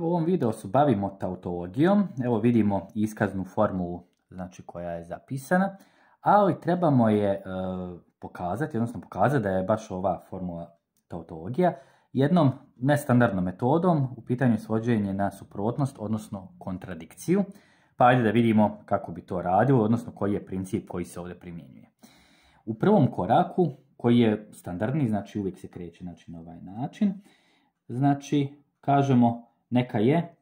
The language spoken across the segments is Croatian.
Evo u ovom videu se bavimo tautologijom. Evo vidimo iskaznu formulu, znači koja je zapisana, ali trebamo je pokazati da je baš ova formula tautologija jednom nestandardnom metodom u pitanju svođenja na suprotnost, odnosno kontradikciju. Pa ajde da vidimo kako bi to radilo, odnosno koji je princip koji se ovdje primjenjuje. U prvom koraku, koji je standardni, znači uvijek se kreće na ovaj način, znači kažemo neka je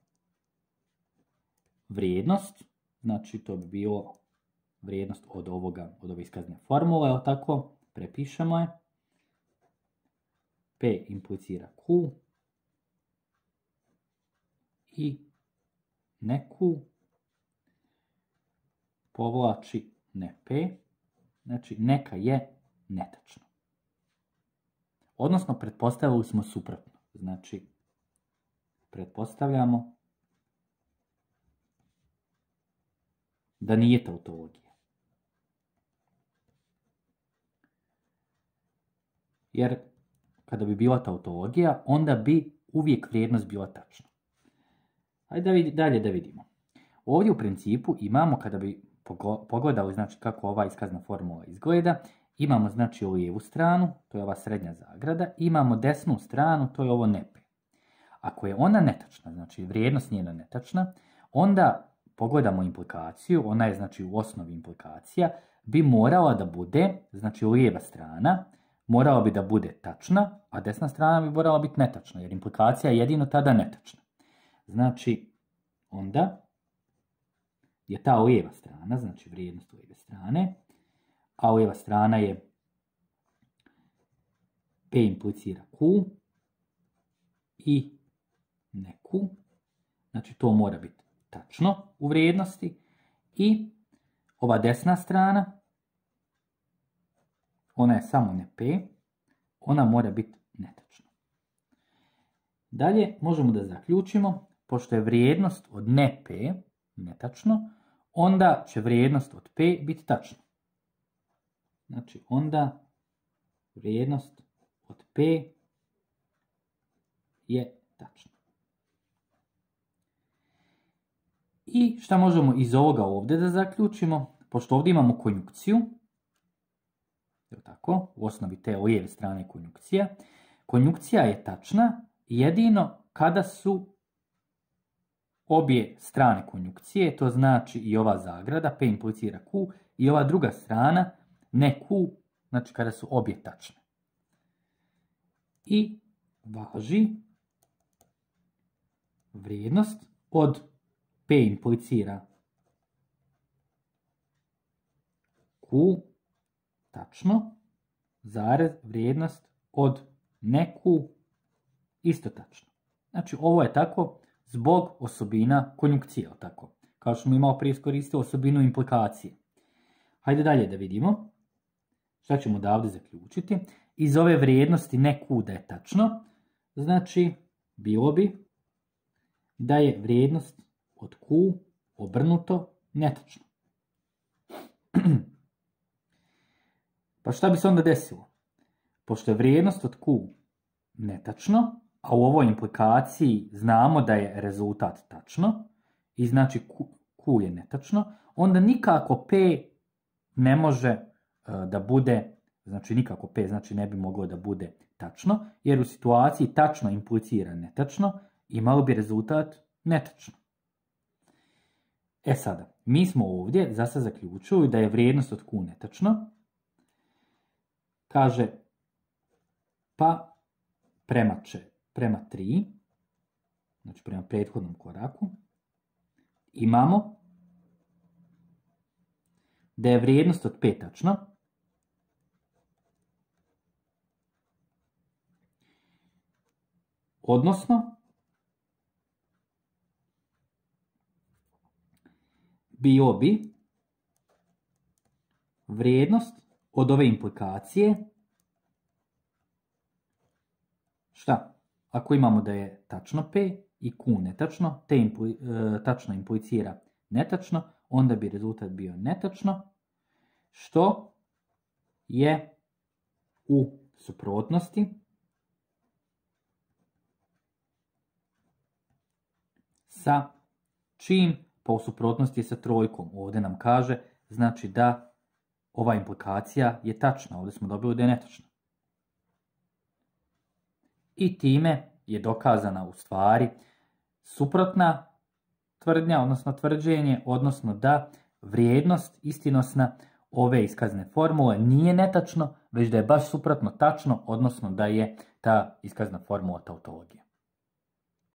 vrijednost, znači to bi bilo vrijednost od ove iskazne formule, ali tako, prepišemo je. P implicira Q i ne Q povlači ne P, znači neka je netačno. Odnosno, pretpostavili smo suprotno, znači pretpostavljamo da nije tautologija. Jer kada bi bila tautologija, onda bi uvijek vrijednost bila tačna. Ajde dalje da vidimo. Ovdje u principu imamo, kada bi pogledali znači, kako ova iskazna formula izgleda, imamo znači lijevu stranu, to je ova srednja zagrada, imamo desnu stranu, to je ovo ne P. Ako je ona netačna, znači vrijednost njena netačna, onda pogledamo implikaciju, ona je znači u osnovi implikacija, bi morala da bude, znači lijeva strana, morala bi da bude tačna, a desna strana bi morala biti netačna, jer implikacija je jedino tada netačna. Znači, onda je ta lijeva strana, znači vrijednost lijeve strane, a lijeva strana je P implicira Q i ne Q, znači to mora biti tačno u vrijednosti, i ova desna strana, ona je samo ne P, ona mora biti netačna. Dalje možemo da zaključimo, pošto je vrijednost od ne P netačno, onda će vrijednost od P biti tačna. Znači onda vrijednost od P je tačna. I šta možemo iz ovoga ovdje da zaključimo? Pošto ovdje imamo konjukciju, tako, u osnovi te lijeve strane konjukcija. Konjukcija je tačna jedino kada su obje strane konjukcije, to znači i ova zagrada, P implicira Q, i ova druga strana, ne Q, znači kada su obje tačne. I važi vrijednost od P implicira Q, tačno, zarez, vrijednost od ne Q, isto tačno. Znači ovo je tako zbog osobina konjukcije, tako, kao što smo imali prije iskoristili osobinu implikacije. Hajde dalje da vidimo šta ćemo odavde zaključiti. Iz ove vrijednosti ne Q da je tačno, znači bilo bi da je vrijednost od Q obrnuto netačno. Pa šta bi se onda desilo? Pošto je vrijednost od Q netačno, a u ovoj implikaciji znamo da je rezultat tačno, i znači Q je netačno, onda nikako P ne može da bude, znači nikako P znači ne bi moglo da bude tačno, jer u situaciji tačno implicira netačno, imalo bi rezultat netačno. E sada, mi smo ovdje zase zaključili da je vrijednost od Q netačno, kaže, pa prema 3, znači prema prethodnom koraku, imamo da je vrijednost od P tačna, odnosno bio bi vrijednost od ove implikacije, šta? Ako imamo da je tačno P i Q netačno, tačno implicira netačno, onda bi rezultat bio netačno, što je u suprotnosti sa čim? Pa u suprotnosti je sa trojkom. Ovdje nam kaže znači da ova implikacija je tačna. Ovdje smo dobili da je netačna. I time je dokazana u stvari suprotna tvrdnja, odnosno tvrđenje, odnosno da vrijednost istinosna ove iskazne formule nije netačno, već da je baš suprotno tačno, odnosno da je ta iskazna formula tautologija.